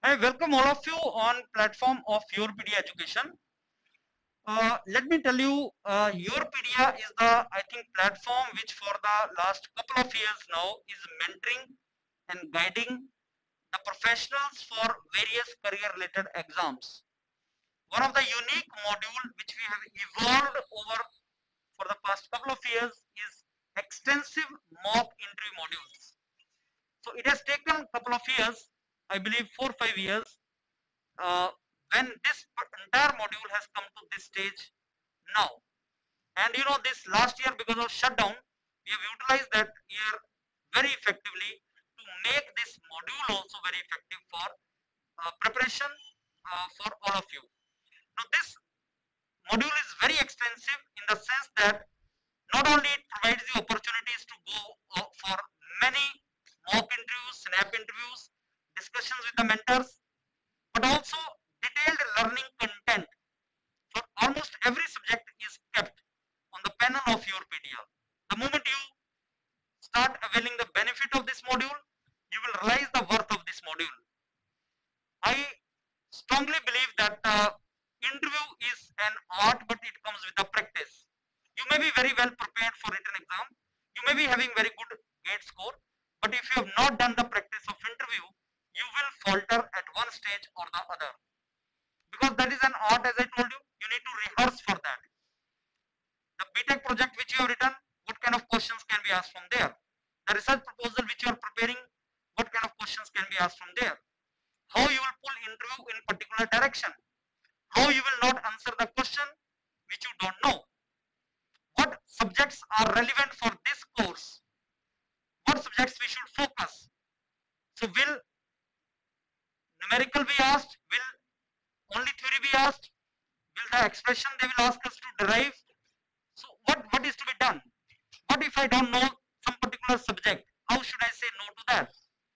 I welcome all of you on platform of Yourpedia Education. Let me tell you, Yourpedia is the, I think, platform which for the last couple of years now is mentoring and guiding the professionals for various career related exams. One of the unique module which we have evolved over for the past couple of years is extensive mock interview modules. So it has taken a couple of years, I believe 4 or 5 years, uh, when this entire module has come to this stage now. And you know, this last year, because of shutdown, we have utilized that year very effectively to make this module also very effective for preparation for all of you. Now this module is very extensive in the sense that not only it provides you opportunities to go for many mock interviews, snap interviews, discussions with the mentors, but also detailed learning content for almost every subject is kept on the panel of Yourpedia. The moment you start availing the benefit of this module, you will realize the worth of this module. I strongly believe that interview is an art, but it comes with the practice. You may be very well prepared for written exam. You may be having very good gate score, but if you have not done the practice of interview, you will falter at one stage or the other. Because that is an art, as I told you, you need to rehearse for that. The BTech project which you have written, what kind of questions can be asked from there? The research proposal which you are preparing, what kind of questions can be asked from there? How you will pull interview in particular direction? How you will not answer the question which you don't know? What subjects are relevant for this course? What subjects we should focus? So will numerical be asked? Will only theory be asked? Will the expression they will ask us to derive? So what is to be done? What if I don't know some particular subject? How should I say no to that?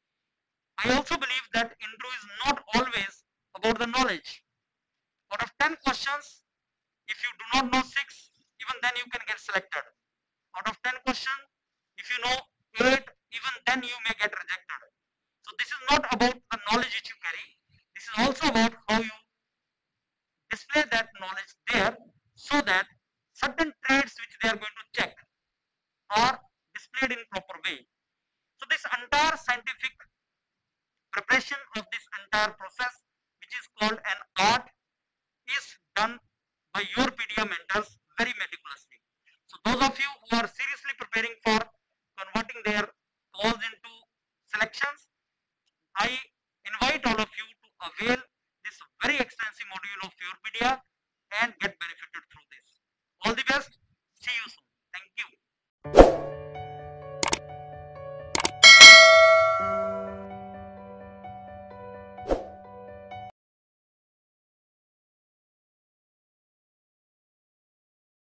I also believe that interview is not always about the knowledge. Out of 10 questions, if you do not know 6, even then you can get selected. Out of 10 questions, if you know 8, even then you may get rejected. So this is not about the knowledge which you carry. This is also about how you display that knowledge there, so that certain traits which they are going to check are displayed in proper way. So this entire scientific preparation of this entire process, which is called an art, is done by Yourpedia mentors very meticulously. So those of you who are seriously preparing for converting their calls into selections, I invite all of you to avail this very extensive module of Yourpedia and get benefited through this. All the best. See you soon.